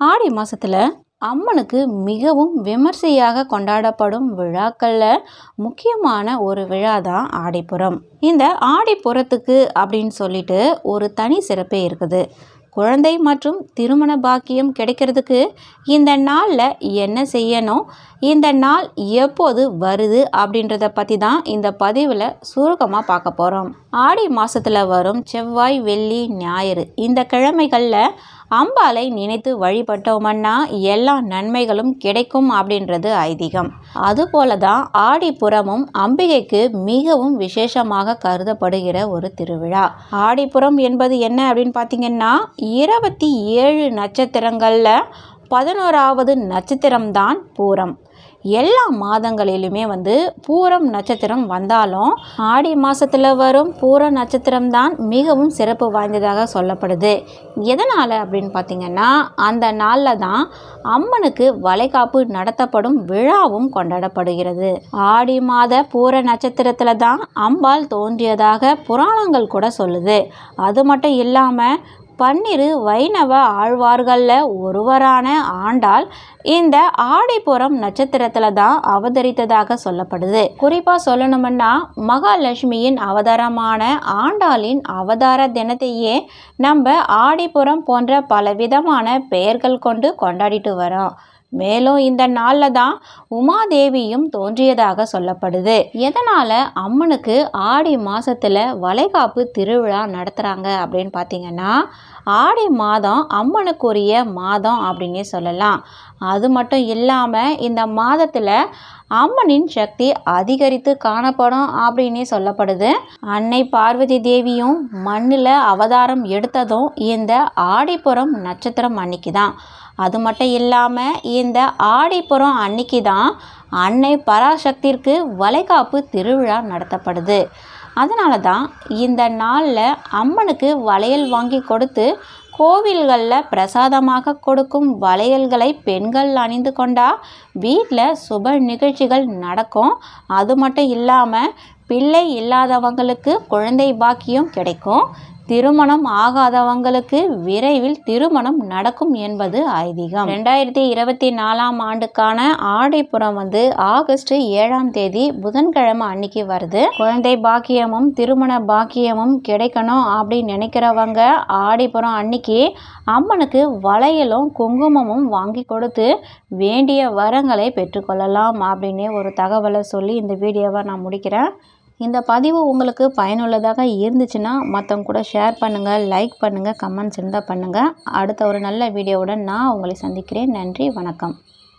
ஆடி மாதத்தில் அம்மனுக்கு மிகவும் விமர்சையாக கொண்டாடப்படும் விழாக்களில் முக்கியமான ஒரு விழா தான் ஆடிப்புறம். இந்த ஆடிப்புறத்துக்கு அப்படின்னு சொல்லிட்டு ஒரு தனி சிறப்பே இருக்குது. குழந்தை மற்றும் திருமண பாக்கியம் கிடைக்கிறதுக்கு இந்த நாளில் என்ன செய்யணும், இந்த நாள் எப்போது வருது அப்படின்றத பற்றி தான் இந்த பதிவில் சுருக்கமாக பார்க்க போகிறோம். ஆடி மாதத்தில் வரும் செவ்வாய், வெள்ளி, ஞாயிறு இந்த கிழமைகளில் அம்பாளை நினைத்து வழிபட்டோம்னா எல்லா நன்மைகளும் கிடைக்கும் அப்படின்றது ஐதீகம். அதுபோல தான் ஆடிப்புறமும் அம்பிகைக்கு மிகவும் விசேஷமாக கருதப்படுகிற ஒரு திருவிழா. ஆடிப்புறம் என்பது என்ன அப்படின்னு பார்த்தீங்கன்னா, 27 நட்சத்திரங்களில் 11வது நட்சத்திரம்தான் பூரம். எல்லா மாதங்களிலுமே பூரம் நட்சத்திரம் வந்தாலும் ஆடி மாதத்தில் வரும் பூர நட்சத்திரம் தான் மிகவும் சிறப்பு வாய்ந்ததாக சொல்லப்படுது. எதனால் அப்படின்னு பார்த்தீங்கன்னா, அந்த நாளில் தான் அம்மனுக்கு வளைகாப்பு நடத்தப்படும் விழாவும் கொண்டாடப்படுகிறது. ஆடி மாத பூர நட்சத்திரத்தில் தான் அம்பாள் தோன்றியதாக புராணங்கள் கூட சொல்லுது. அது மட்டும் இல்லாமல் 12 வைணவ ஆழ்வார்களில் ஒருவரான ஆண்டாள் இந்த ஆடிப்புறம் நட்சத்திரத்தில் தான் அவதரித்ததாக சொல்லப்படுது. குறிப்பாக சொல்லணும்னா, மகாலட்சுமியின் அவதாரமான ஆண்டாளின் அவதார தினத்தையே நம்ம ஆடிப்புறம் போன்ற பலவிதமான பெயர்கள் கொண்டு கொண்டாடிட்டு வரோம். மேலும் இந்த நாளில் தான் உமாதேவியும் தோன்றியதாக சொல்லப்படுது. எதனால் அம்மனுக்கு ஆடி மாதத்தில் வளைகாப்பு திருவிழா நடத்துகிறாங்க அப்படின்னு பார்த்தீங்கன்னா, ஆடி மாதம் அம்மனுக்குரிய மாதம் அப்படின்னே சொல்லலாம். அது மட்டும் இல்லாமல் இந்த மாதத்தில் அம்மனின் சக்தி அதிகரித்து காணப்படும் அப்படின்னே சொல்லப்படுது. அன்னை பார்வதி தேவியும் மண்ணில் அவதாரம் எடுத்ததும் இந்த ஆடிப்புறம் நட்சத்திரம் அன்னைக்கு தான். அது மட்டும் இல்லாமல் இந்த ஆடிப்புறம் அன்னைக்கு தான் அன்னை பராசக்திற்கு வளைகாப்பு திருவிழா நடத்தப்படுது. அதனால தான் இந்த நாளில் அம்மனுக்கு வளையல் வாங்கி கொடுத்து கோவில்களில் பிரசாதமாக கொடுக்கும் வளையல்களை பெண்கள் அணிந்து கொண்டால் வீட்டில் சுப நிகழ்ச்சிகள் நடக்கும். அது மட்டும் இல்லாமல் பிள்ளை இல்லாதவங்களுக்கு குழந்தை பாக்கியம் கிடைக்கும். திருமணம் ஆகாதவங்களுக்கு விரைவில் திருமணம் நடக்கும் என்பது ஐதீகம். 2024ஆம் ஆண்டுக்கான ஆடிப்புறம் ஆகஸ்ட் 7ஆம் தேதி புதன்கிழமை அன்னைக்கு வருது. குழந்தை பாக்கியமும் திருமண பாக்கியமும் கிடைக்கணும் அப்படின்னு நினைக்கிறவங்க ஆடிப்புறம் அன்னைக்கு அம்மனுக்கு வளையலும் குங்குமமும் வாங்கி கொடுத்து வேண்டிய வரங்களை பெற்றுக்கொள்ளலாம் அப்படின்னு ஒரு தகவலை சொல்லி இந்த வீடியோவை நான் முடிக்கிறேன். இந்த பதிவு உங்களுக்கு பயனுள்ளதாக இருந்துச்சுன்னா மற்றவங்க கூட ஷேர் பண்ணுங்கள், லைக் பண்ணுங்கள், கமெண்ட்ஸ் இருந்தால் பண்ணுங்கள். அடுத்த ஒரு நல்ல வீடியோவுடன் நான் உங்களை சந்திக்கிறேன். நன்றி, வணக்கம்.